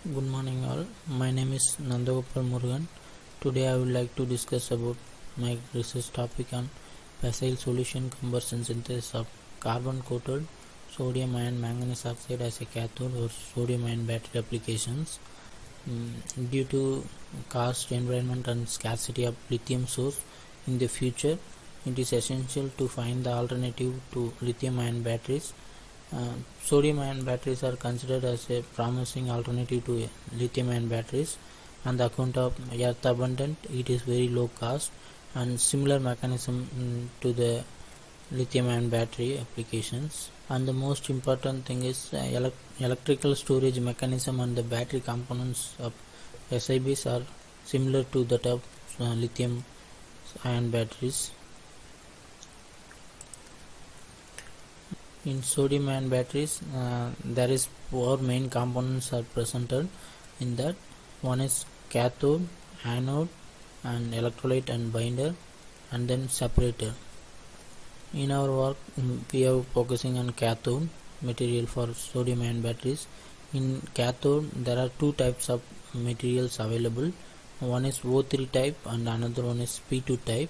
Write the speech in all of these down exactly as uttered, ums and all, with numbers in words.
Good morning all. My name is Nandagopal Murugan. Today I would like to discuss about my research topic on facile solution combustion synthesis of carbon coated sodium ion manganese oxide as a cathode for sodium ion battery applications. Mm, due to cost, environment and scarcity of lithium source in the future, it is essential to find the alternative to lithium ion batteries. Uh, sodium ion batteries are considered as a promising alternative to lithium ion batteries on the account of earth abundant, it is very low cost and similar mechanism mm, to the lithium ion battery applications. And the most important thing is uh, elect electrical storage mechanism and the battery components of S I Bs are similar to that of uh, lithium ion batteries. In sodium ion batteries, uh, there is four main components are presented in that. One is cathode, anode, and electrolyte and binder, and then separator. In our work, we are focusing on cathode material for sodium ion batteries. In cathode, there are two types of materials available. One is O three type and another one is P two type.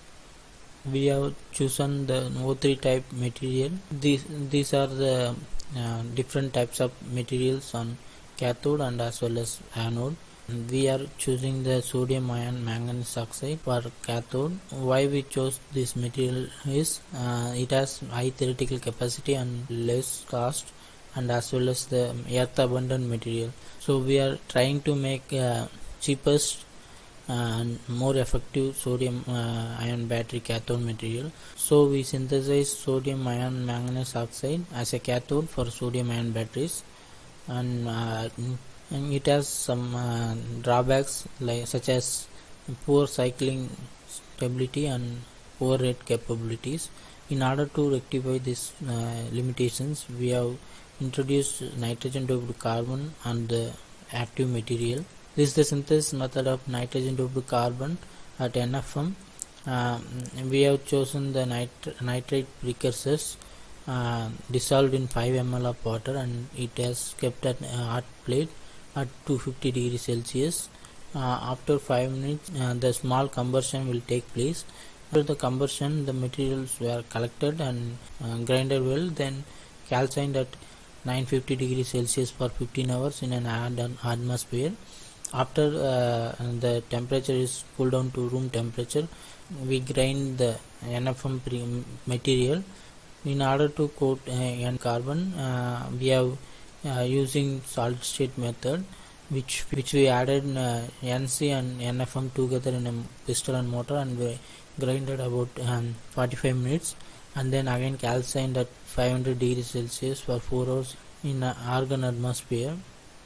We have chosen the O three type material. These these are the uh, different types of materials on cathode and as well as anode. We are choosing the sodium ion manganese oxide for cathode. Why we chose this material is uh, it has high theoretical capacity and less cost, and as well as the earth abundant material. So we are trying to make uh, cheapest and more effective sodium uh, ion battery cathode material. So we synthesize sodium ion manganese oxide as a cathode for sodium ion batteries, and, uh, and it has some uh, drawbacks like such as poor cycling stability and poor rate capabilities. In order to rectify these uh, limitations, we have introduced nitrogen doped carbon on the active material. This is the synthesis method of nitrogen doped carbon at N F M. Uh, we have chosen the nit nitrate precursors uh, dissolved in five milliliters of water, and it has kept at a hot plate at two hundred fifty degrees Celsius. Uh, after five minutes, uh, the small combustion will take place. After the combustion, the materials were collected and uh, grinded well, then calcined at nine hundred fifty degrees Celsius for fifteen hours in an atmosphere. After uh, the temperature is cooled down to room temperature, we grind the N F M material. In order to coat uh, carbon, uh, we have uh, using solid state method, which which we added uh, N C and N F M together in a pistol and motor, and we grinded about um, forty-five minutes, and then again calcined at five hundred degrees Celsius for four hours in an argon atmosphere.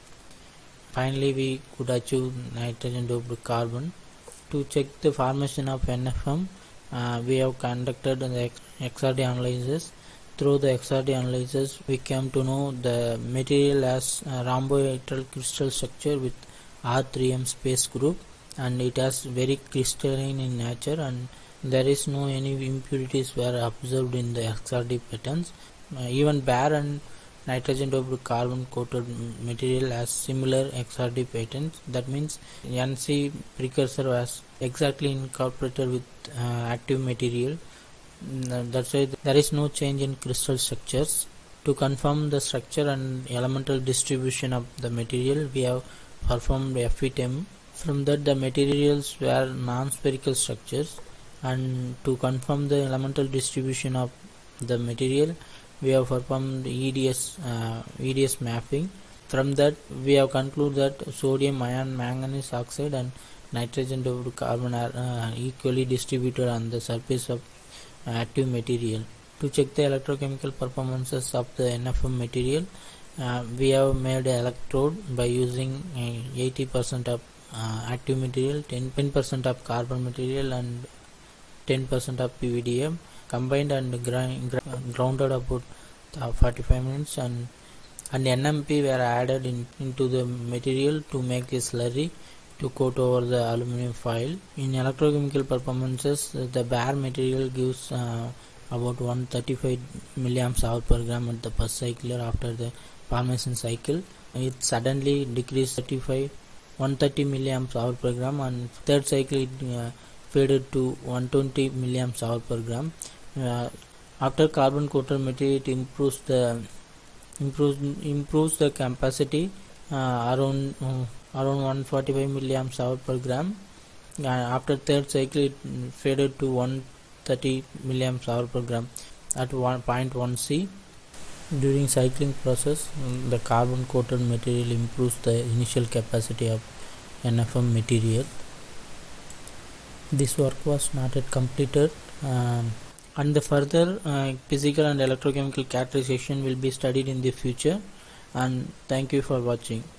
Finally, we could achieve nitrogen doped carbon. To check the formation of N F M, uh, we have conducted the X R D analysis. Through the X R D analysis, we came to know the material has a rhombohedral crystal structure with R three M space group, and it has very crystalline in nature, and there is no any impurities were observed in the X R D patterns. Uh, even bare and nitrogen doped carbon coated material has similar X R D patterns. That means N C precursor was exactly incorporated with uh, active material. That's why there is no change in crystal structures. To confirm the structure and elemental distribution of the material, we have performed F E T M. From that, the materials were non-spherical structures, and to confirm the elemental distribution of the material, we have performed E D S uh, E D S mapping. From that, we have concluded that sodium ion manganese oxide and nitrogen doped carbon are uh, equally distributed on the surface of uh, active material. To check the electrochemical performances of the N F M material, uh, we have made an electrode by using eighty percent of uh, active material, ten percent of carbon material, and ten percent of P V D M combined and grind, grounded about uh, forty-five minutes, and and N M P were added in, into the material to make a slurry to coat over the aluminum foil. In electrochemical performances, the bare material gives uh, about one hundred thirty-five milliamps hour per gram at the first cycler after the formation cycle. It suddenly decreased thirty-five one hundred thirty milliamps hour per gram, and third cycle it uh, faded to one hundred twenty milliamps hour per gram. Uh, after carbon coated material, it improves the improves improves the capacity uh, around uh, around one hundred forty-five milliamps hour per gram. Uh, after third cycle, it faded to one hundred thirty milliamps hour per gram at one point one C. During cycling process, the carbon coated material improves the initial capacity of N F M material. This work was not yet completed, um, and the further uh, physical and electrochemical characterization will be studied in the future. And thank you for watching.